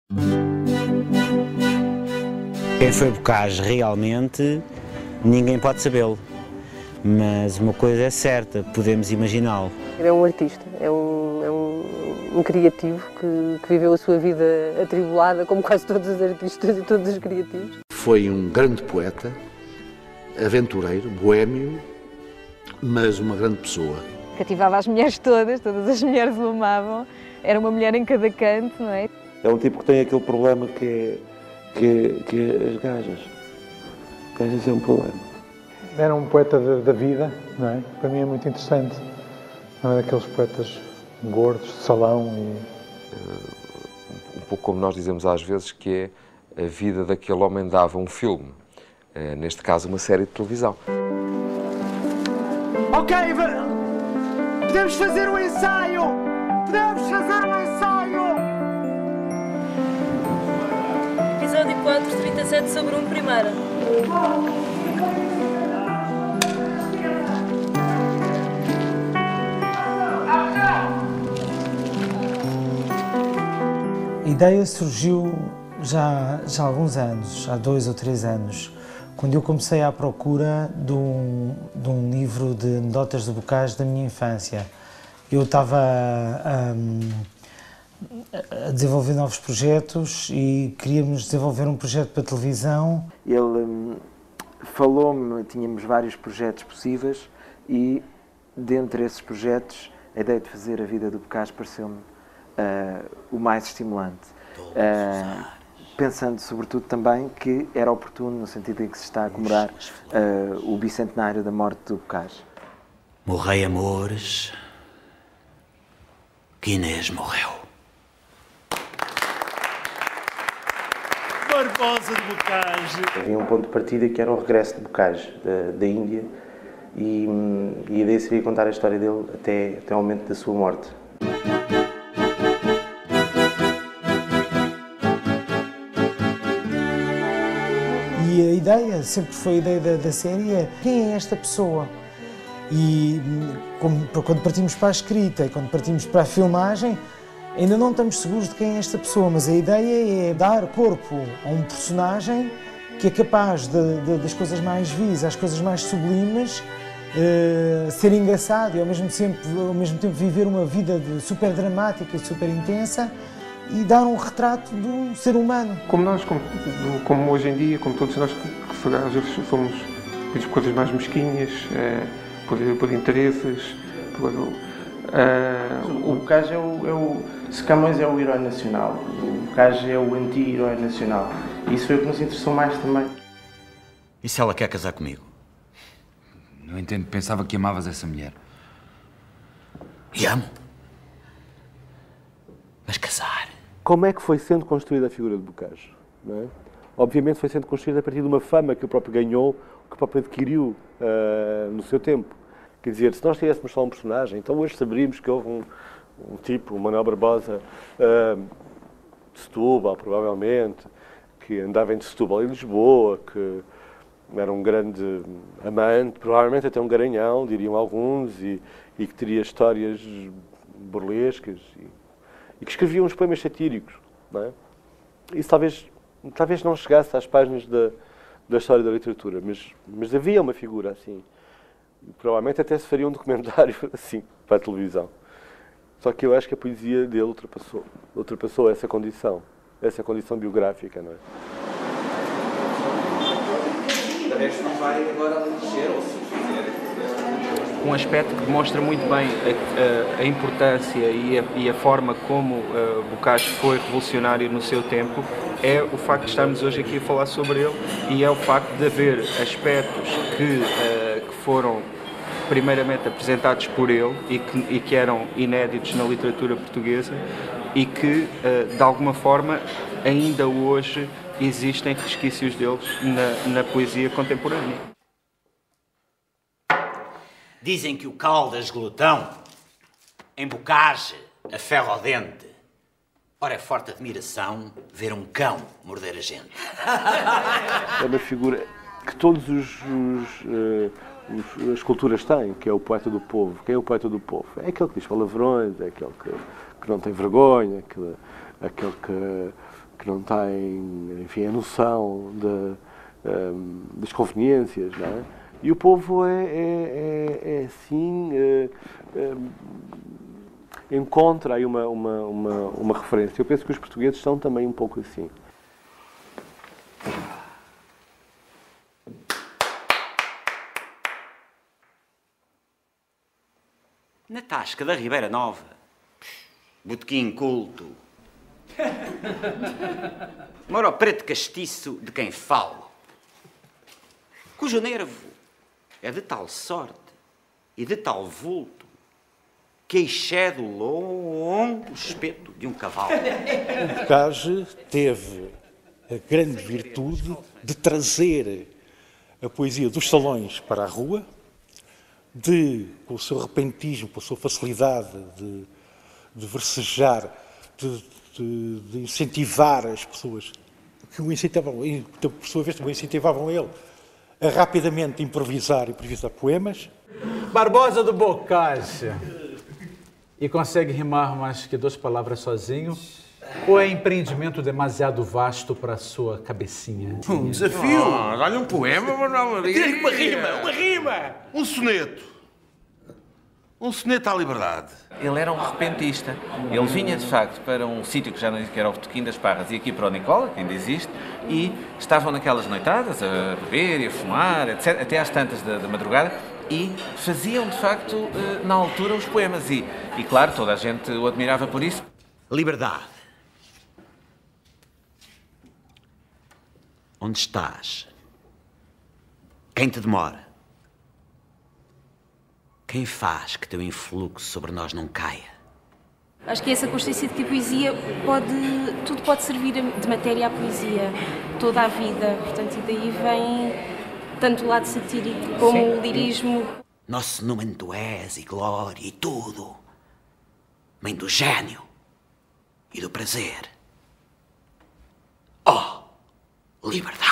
Quem foi Bocage realmente, ninguém pode sabê-lo, mas uma coisa é certa, podemos imaginá-lo. É um artista, é um criativo que viveu a sua vida atribulada, como quase todos os artistas e todos os criativos. Foi um grande poeta, aventureiro, boémio, mas uma grande pessoa. Cativava as mulheres todas as mulheres o amavam, era uma mulher em cada canto, não é? É um tipo que tem aquele problema que é as gajas. Gajas é um problema. Era um poeta da vida, não é? Para mim é muito interessante. Não é daqueles poetas gordos, de salão Um pouco como nós dizemos às vezes, que é a vida daquele homem dava um filme. Neste caso, uma série de televisão. Ok, podemos fazer um ensaio! Podemos fazer um ensaio! Episódio 4, 37 sobre 1 primeira. A ideia surgiu já há alguns anos, há 2 ou 3 anos, quando eu comecei à procura de um livro de anedotas de Bocage da minha infância. Eu estava a desenvolver novos projetos e queríamos desenvolver um projeto para televisão. Ele falou-me, tínhamos vários projetos possíveis e, dentre esses projetos, a ideia de fazer a vida do Bocage pareceu-me o mais estimulante. Pensando sobretudo também que era oportuno no sentido em que se está a comemorar o bicentenário da morte do Bocage. Morrei, amores, que Inês morreu. Barbosa de Bocage. Havia um ponto de partida que era o regresso de Bocage da Índia e a ideia seria contar a história dele até o momento da sua morte. E a ideia, sempre foi a ideia da série, é quem é esta pessoa? E quando partimos para a escrita e quando partimos para a filmagem, ainda não estamos seguros de quem é esta pessoa, mas a ideia é dar corpo a um personagem que é capaz das coisas mais vis, às coisas mais sublimes, ser engraçado e ao mesmo tempo viver uma vida super dramática e super intensa, e dar um retrato do ser humano. Como nós, como hoje em dia, como todos nós que às vezes somos por coisas mais mesquinhas, por interesses. O Bocage se Camões é o herói nacional, o Bocage é o anti-herói nacional. Isso foi o que nos interessou mais também. E se ela quer casar comigo? Não entendo, pensava que amavas essa mulher. E amo. Mas casar... Como é que foi sendo construída a figura de Bocage? Não é? Obviamente foi sendo construída a partir de uma fama que o próprio ganhou, que o próprio adquiriu no seu tempo. Quer dizer, se nós tivéssemos só um personagem, então hoje saberíamos que houve um tipo, o Manuel Barbosa, de Setúbal, provavelmente, que andava entre Setúbal e Lisboa, que era um grande amante, provavelmente até um garanhão, diriam alguns, e que teria histórias burlescas e que escrevia uns poemas satíricos, não é? Isso talvez não chegasse às páginas da história da literatura, mas havia uma figura assim. Provavelmente até se faria um documentário assim para a televisão. Só que eu acho que a poesia dele ultrapassou essa condição biográfica, não é? O resto não vai agora descer, ou se fizer. Um aspecto que demonstra muito bem a importância e a forma como Bocage foi revolucionário no seu tempo é o facto de estarmos hoje aqui a falar sobre ele, e é o facto de haver aspectos que foram primeiramente apresentados por ele e que eram inéditos na literatura portuguesa e que, de alguma forma, ainda hoje existem resquícios deles na poesia contemporânea. Dizem que o Caldas glutão, em Bocage, a ferro ao dente. Ora, é forte admiração ver um cão morder a gente. É uma figura que todas as culturas têm, que é o poeta do povo. Quem é o poeta do povo? É aquele que diz palavrões, é aquele que não tem vergonha, aquele que que não têm, enfim, a noção das conveniências, não é? E o povo é assim, encontra aí uma referência. Eu penso que os portugueses são também um pouco assim. Na tasca da Ribeira Nova, botequim culto, mora o preto castiço de quem falo, cujo nervo é de tal sorte e de tal vulto que excede o longo espeto de um cavalo. O Bocage teve a grande virtude de trazer a poesia dos salões para a rua, com o seu repentismo, com a sua facilidade de versejar, de incentivar as pessoas que o incentivavam, e por sua vez também incentivavam ele a rapidamente improvisar poemas. Barbosa do Bocage. E consegue rimar mais que 2 palavras sozinho? Ou é empreendimento demasiado vasto para a sua cabecinha? Um desafio! Olha um poema, Manuel Maria. Uma rima! Um soneto. Um soneto à liberdade. Ele era um repentista. Ele vinha, de facto, para um sítio que já não que era o Botequim das Parras e aqui para o Nicola, que ainda existe, e estavam naquelas noitadas a beber e a fumar, etc., até às tantas da madrugada, e faziam, de facto, na altura, os poemas. E, claro, toda a gente o admirava por isso. Liberdade. Onde estás? Quem te demora? Quem faz que teu influxo sobre nós não caia? Acho que essa consciência de que a poesia tudo pode servir de matéria à poesia, toda a vida. Portanto, e daí vem tanto o lado satírico como o lirismo. Nosso nome tu és e glória e tudo. Mãe do gênio e do prazer. Oh, liberdade.